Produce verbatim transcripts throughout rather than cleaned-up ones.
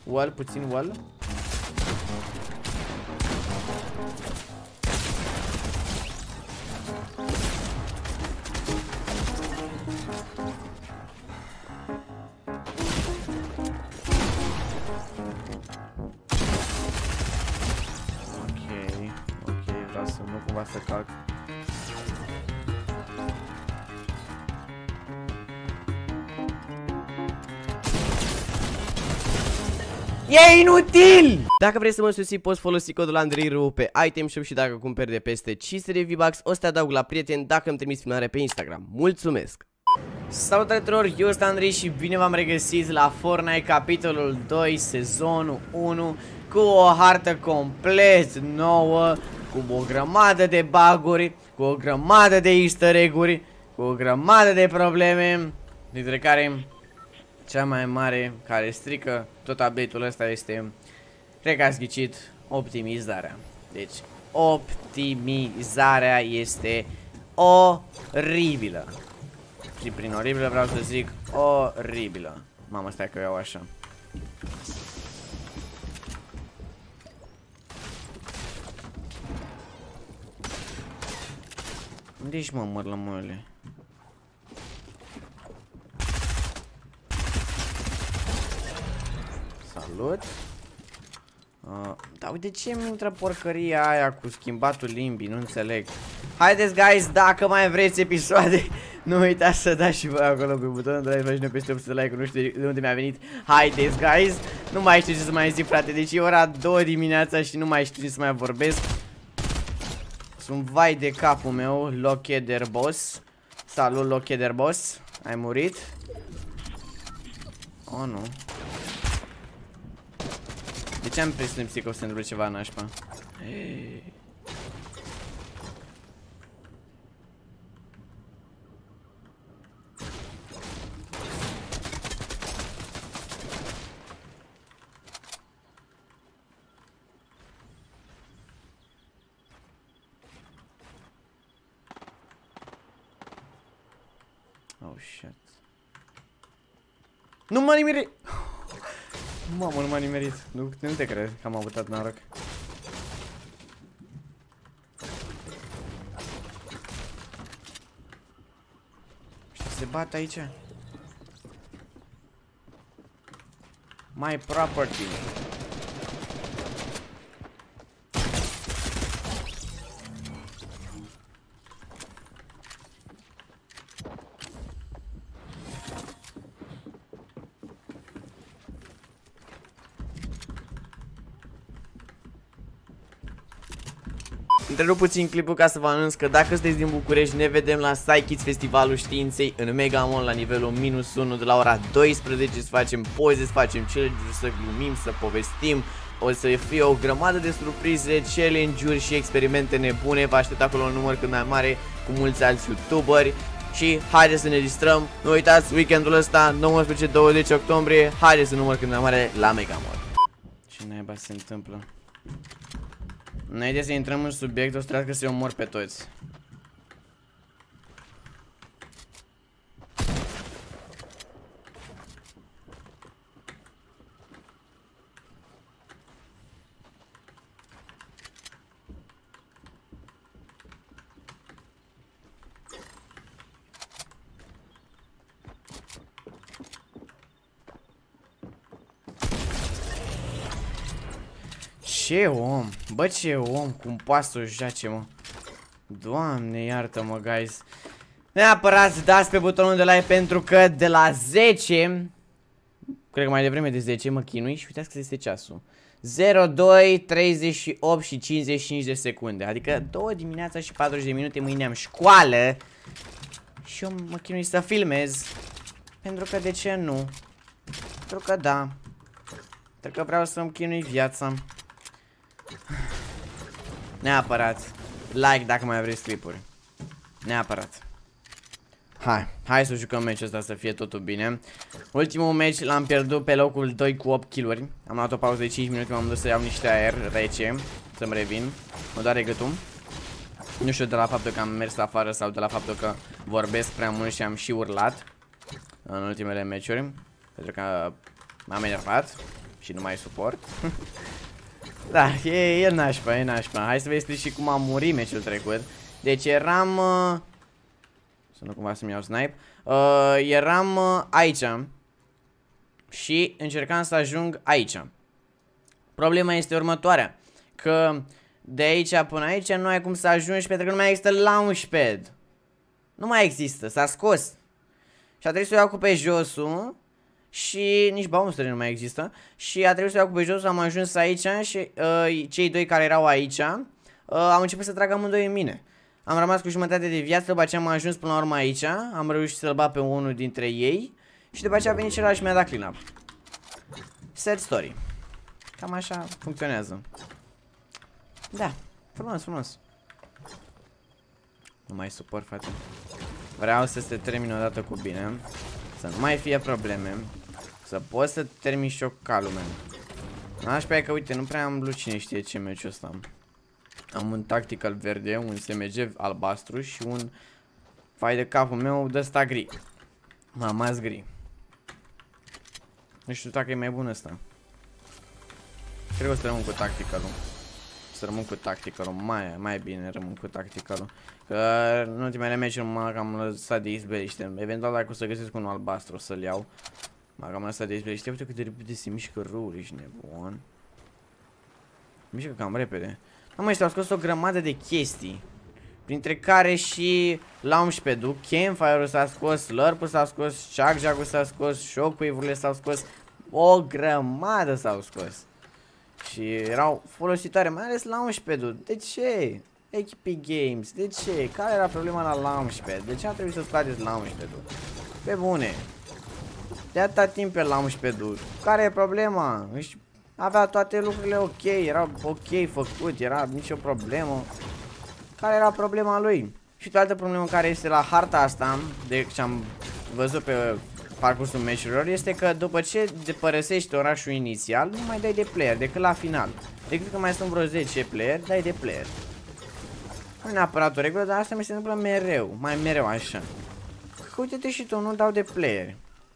Wall, puțin wall. Să calc. E inutil! Dacă vrei să mă susții, poți folosi codul AndreiRu pe Item Shop și dacă cumperi de peste cinci sute de V-Bucks, o să te adaug la prieteni dacă îmi trimiți filmare pe Instagram. Mulțumesc! Salutare tuturor, eu sunt Andrei și bine v-am regăsit la Fortnite capitolul doi, sezonul unu, cu o hartă complet nouă, cu o grămadă de bug-uri, cu o grămadă de easter egg-uri, cu o grămadă de probleme, dintre care cea mai mare care strică tot update-ul ăsta este, cred că ați ghicit, optimizarea. Deci, optimizarea este oribilă. Și prin oribilă vreau să zic oribilă. Mamă, stai că eu iau așa. Unde ești, mă, mărlămăile? Salut. uh, Da, uite ce mi intră porcăria aia cu schimbatul limbii, nu înțeleg. Haideți, guys, dacă mai vreți episoade, nu uitați să dați și voi acolo pe butonul de like, faceți-ne peste opt sute de like, nu știu de unde mi-a venit. Haideți, guys, nu mai știu ce să mai zic, frate, deci e ora două dimineața și nu mai știu ce să mai vorbesc. Sunt vai de capul meu, Lockheeder Boss. Salut, Lockheeder Boss. Ai murit? Oh, nu. De ce am presimțit că o să întâmple ceva nașpa? Hey. Oh, shit. Nu m-a nimerit! Mamă, nu m-a nimerit. Nu, nu te cred că am avut atât noroc. Ăștia se bat aici. My property. Întrerup puțin clipul ca să vă anunț că dacă sunteți din București, ne vedem la Psychids Festivalul Științei în Mega Mall la nivelul minus unu de la ora douăsprezece. Să facem poze, să facem challenge-uri, să glumim, să povestim. O să fie o grămadă de surprize, challenge-uri și experimente nebune. Vă aștept acolo un număr cât mai mare cu mulți alți youtuberi. Și haideți să ne distrăm. Nu uitați, weekendul ăsta, nouăsprezece douăzeci octombrie, haideți să număr cât mai mare la Mega Mall. Ce naiba se întâmplă? Înainte să intrăm în subiect, o să trebuie să-i omor pe toți. Ce om, bă, ce om, cum poate să o joace, mă. Doamne, iartă-mă, guys. Neapărat dați pe butonul de like pentru că de la zece, cred că mai devreme de zece, mă chinui și uitați că este ceasul. zero doi, treizeci și opt și cincizeci și cinci de secunde, adică două dimineața și patruzeci de minute, mâine am școală. Și eu mă chinui să filmez. Pentru că de ce nu? Pentru că da. Pentru că vreau să-mi chinui viața. Neapărat like dacă mai vreți clipuri. Neapărat. Hai, hai să jucăm meciul ăsta să fie totul bine. Ultimul meci l-am pierdut pe locul doi cu opt kill-uri. Am luat o pauză de cinci minute, m-am dus să iau niște aer rece, să-mi revin. Mă doare gâtul. Nu știu de la faptul că am mers afară sau de la faptul că vorbesc prea mult și am și urlat în ultimele meciuri, pentru că m-am enervat. și nu mai suport. Da, e, e nașpa, e nașpa. Hai să vă explic și cum am murit meciul trecut. Deci eram... Uh... Să nu cumva să-mi iau snipe. Uh, eram uh, aici. Și încercam să ajung aici. Problema este următoarea. Că de aici până aici nu ai cum să ajungi pentru că nu mai există launchpad. Nu mai există, s-a scos. Și a trebuit să o iau cu pe josul. Și nici bouncer nu mai există. Și a trebuit să o iau cu pe josul, am ajuns aici. Și uh, cei doi care erau aici uh, au început să tragă amândoi în mine. Am rămas cu jumătate de viață, după aceea am ajuns până la urmă aici. Am reușit să-l bat pe unul dintre ei. Și după aceea a venit celălalt și mi-a dat clean up. Sad story. Cam așa funcționează. Da, frumos, frumos. Nu mai suport, frate. Vreau să se termine odată cu bine. Să nu mai fie probleme. Să pot să termin și eu calul meu. Așa pe că, uite, nu prea am blut cine știe ce meciul ăsta. Am un tactical verde, un S M G albastru și un fai de capul meu de ăsta gri. Mama's gri. Nu știu dacă e mai bun ăsta. Cred că o să rămân cu tacticalul. Să rămân cu tacticalul, mai, mai bine rămân cu tacticalul. Că în ultimele meciuri m-am cam lăsat de izbeliște. Eventual dacă o să găsesc unul albastru o să-l iau. M-am cam lăsat de izbeliște. Uite cât de repede se mișcă răul, ești nebun. Mișcă cam repede. Nu mai știu, au scos o grămadă de chestii. Printre care și launchpad-ul, campfire-ul s-a scos, slurp-ul s-a scos, shock-jack-ul s-a scos, shockwave-urile s-au scos. O grămadă s-au scos. Și erau folositoare, mai ales launchpad-ul. De ce? Epic Games, de ce? Care era problema la launchpad? De ce a trebuit să scoateți launchpad-ul? Pe bune. De atâta timp pe launchpad-ul. Care e problema? Avea toate lucrurile ok, era ok făcut, era nicio problemă. Care era problema lui? Și o altă problemă care este la harta asta, de ce am văzut pe parcursul meciurilor, este că după ce părăsești orașul inițial, nu mai dai de player decât la final. Decât că mai sunt vreo zece player, dai de player. Nu e neapărat o regulă, dar asta mi se întâmplă mereu, mai mereu așa. Că uite-te și tu, nu dau de player.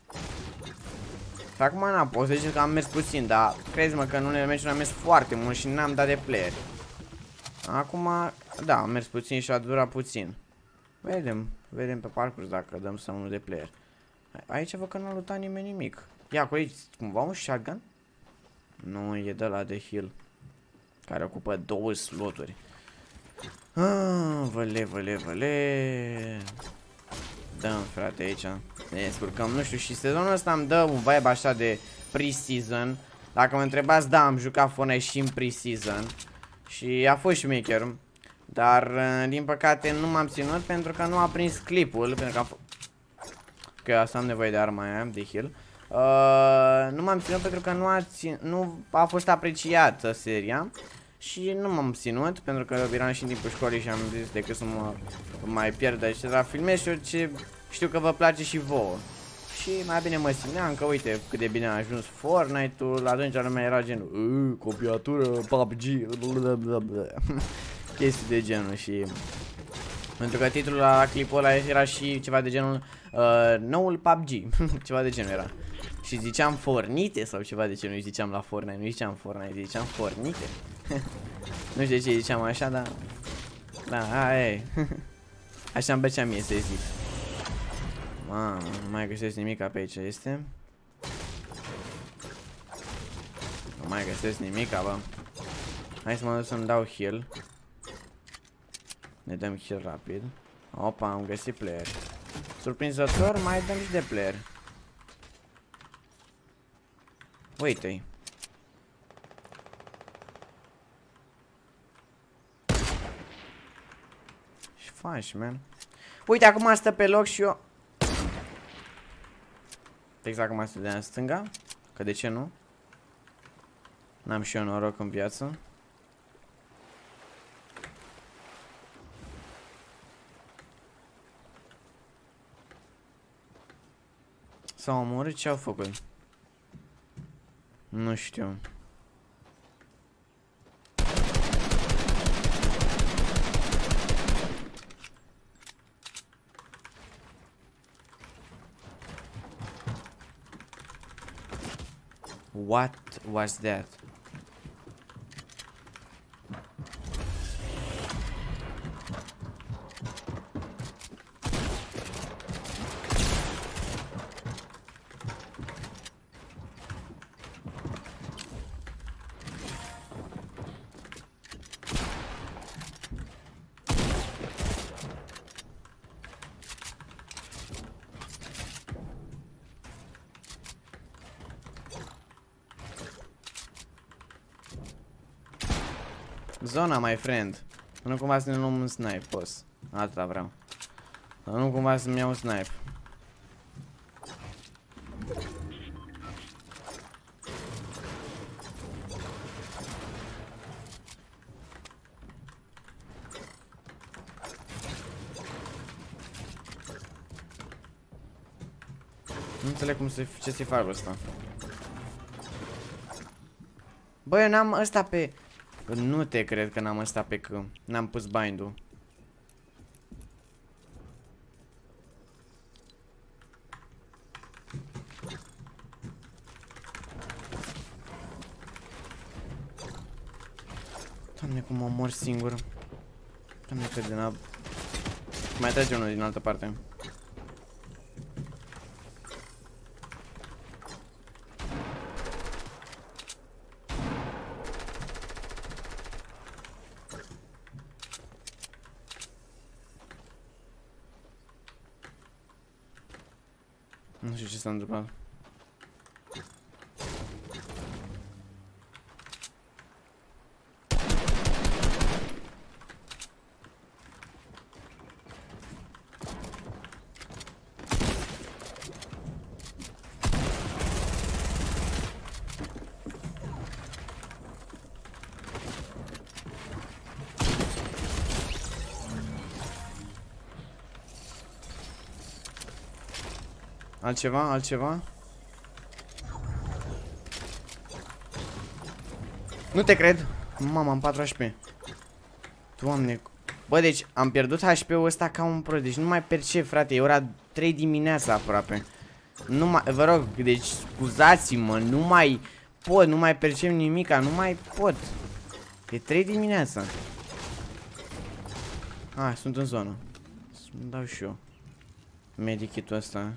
Și acum n-am, poți să zici că am mers puțin, dar crezi-mă că în unele meciuri am mers foarte mult și n-am dat de player. Acum, da, am mers puțin și a durat puțin. Vedem, vedem pe parcurs dacă dăm să unul de player. Aici văd că n-a lutat nimeni nimic. Ia, acolo e cumva un shotgun? Nu, e de la de heal. Care ocupă două sloturi. Ah, văle, văle, văle. Dăm, frate, aici. Ne descurcăm, nu știu, și sezonul ăsta îmi dă un vibe așa de pre-season. Dacă mă întrebați, da, am jucat Fortnite și în pre-season. Și a fost șmecher. Dar, din păcate, nu m-am ținut pentru că nu a prins clipul. Pentru că a că asta am nevoie de arma aia, de heal. Uh, nu m-am ținut pentru că nu a, țin... nu a fost apreciată seria. Și nu m-am ținut pentru că eram și în timpul școlii și am zis decât să mă mai pierd aici. Dar filmez și eu ce știu că vă place și vouă. Și mai bine mă țineam că uite cât de bine a ajuns Fortnite-ul. Atunci lumea era genul copiatură, P U B G, chestii de genul. Și pentru că titlul la clipul ăla era și ceva de genul uh, noul P U B G. Ceva de genul era. Și ziceam Fornite sau ceva de genul. Nu ziceam la Fortnite, nu ziceam Fortnite, ziceam Fornite. Nu știu de ce ziceam așa, dar da, aia e. Așa îmi plăcea mie să zic. Mamă, nu mai găsesc nimic pe aici, este? Nu mai găsesc nimic, bă. Hai să mă duc să-mi dau heal. Ne dăm heal rapid. Opa, am găsit player. Surprinzător, mai dăm și de player. Uite-i. Ce faci, man? Uite, acum stă pe loc și eu. Exact cum stătea în stânga. Că de ce nu? N-am și eu noroc în viață. S-au omorât? Ce au făcut? Nu știu. What was that? Zona, my friend. Nu cumva să ne luăm un snipe, boss. Atâta vreau. Nu cumva să-mi iau un snipe. Nu înțeleg cum să, ce să-i fac ăsta. Bă, eu n-am ăsta pe... Nu te cred că n-am ăsta pe că n-am pus bind-ul. Doamne, cum mă mor singur. Doamne, că de n-a... Mai trage unul din altă parte. Nu știu ce s-a întâmplat. Altceva? Altceva? Nu te cred! Mama, am patru H P. Doamne. Bă, deci am pierdut H P-ul ăsta ca un pro. Deci nu mai percep, frate. E ora trei dimineața aproape. Nu mai, vă rog, deci scuzați-mă. Nu mai pot, nu mai percep nimica. Nu mai pot. E trei dimineața. Ah, sunt în zonă. Să-mi dau și eu medikit-ul ăsta.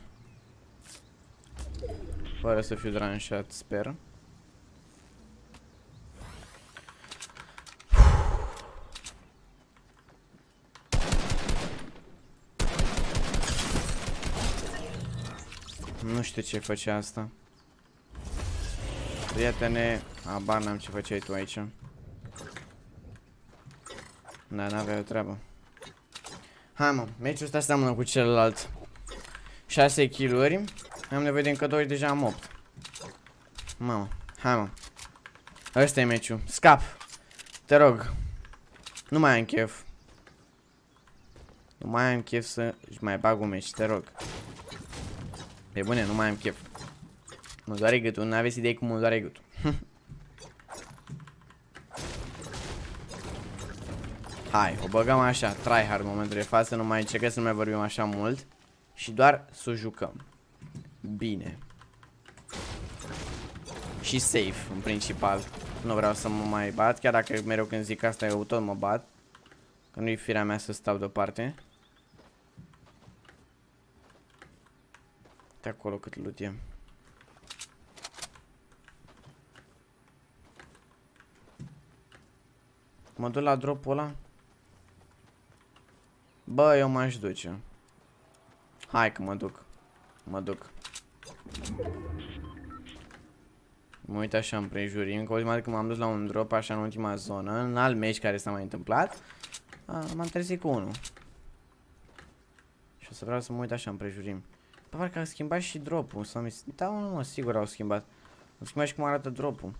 Fără să fiu dranșat, sper. Nu știu ce făcea asta. Prietene, abar n-am ce făceai tu aici. Da, n-avea o treabă. Hai mă, meciul ăsta seamănă cu celălalt. șase kill-uri. Am nevoie de încă doi, deja am opt. Mamă, hai mă. Ăsta e meciul. Scap. Te rog. Nu mai am chef. Nu mai am chef să mai bag un meci, te rog. Pe bune, nu mai am chef. Mă doare gâtul, n-aveți idei cum mă doare gâtul. Hai, o băgăm așa, tryhard în momentul de față, nu mai încercăm să nu mai vorbim așa mult. Și doar să o jucăm. Bine. Și safe, în principal. Nu vreau să mă mai bat, chiar dacă mereu când zic asta eu tot mă bat. Că nu-i firea mea să stau deoparte. De acolo cât loot e. Mă duc la drop-ul ăla? Bă, eu m-aș duce. Hai că mă duc. Mă duc. Mă uit așa împrejurim. Încă ultima dată când m-am dus la un drop așa în ultima zonă, în alt meci care s-a mai întâmplat, m-am trezit cu unul. Și o să vreau să mă uit așa împrejurim. Bă, parcă au schimbat și drop-ul. Da, nu mă, sigur au schimbat. Au schimbat și cum arată drop-ul.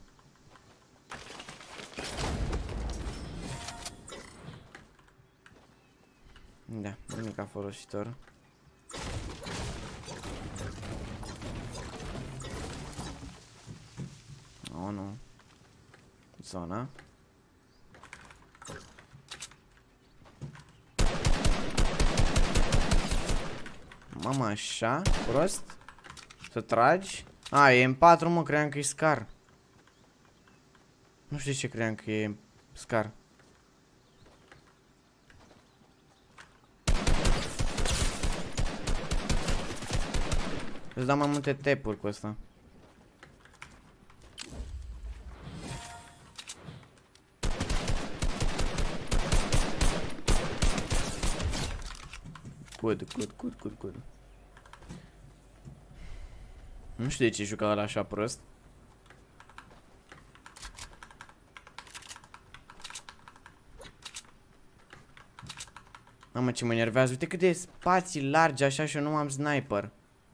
Da, nimic folositor. Oh, nu. Zona. Mama, așa, prost. Să tragi. A, e M patru, mă, cream că e Scar. Nu știu ce cream că e Scar. Îți dau mai multe tap-uri cu ăsta. Good, good, good, good, good. Nu știu de ce juca ăla așa prost. Mamă, ce mă enervează. Uite cât de spații largi așa și eu nu am sniper.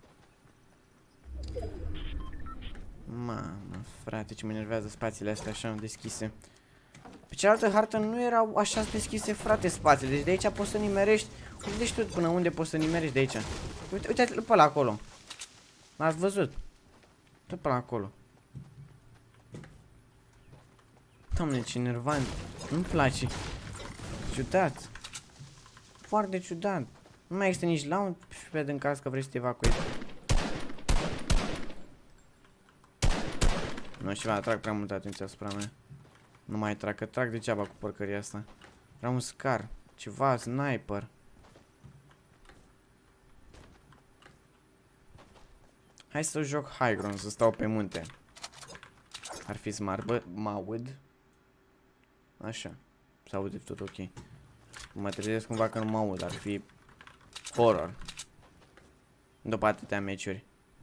Mamă, frate, ce mă enervează spațiile astea așa deschise. Pe cealaltă hartă nu erau așa deschise, frate, spațiile. Deci de aici poți să nimerești. Uite tu până unde poți să nimerești de aici. Uite, uite-l pe ăla acolo. L-ați văzut? Tot pe ăla acolo. Doamne, ce nervant. Nu-mi place. Ciudat. Foarte ciudat. Nu mai există nici launchpad în caz că vrei să te evacuezi. Nu știu, atrag prea multă atenție asupra mea. Nu mai trag, că trag degeaba cu porcăria asta. Vreau un Scar. Ceva, sniper. Hai să joc high ground, să stau pe munte. Ar fi smart, bă, mă aud. Așa. Se aude tot ok. Mă trezesc cumva că nu mă aud, ar fi horror. După atâtea meciuri.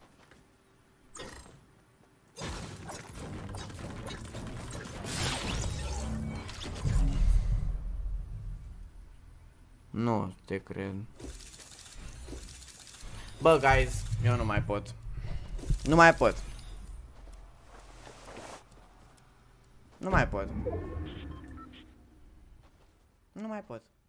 Nu te cred. Bă, guys, eu nu mai pot. Nu mai pot. Nu mai pot. Nu mai pot.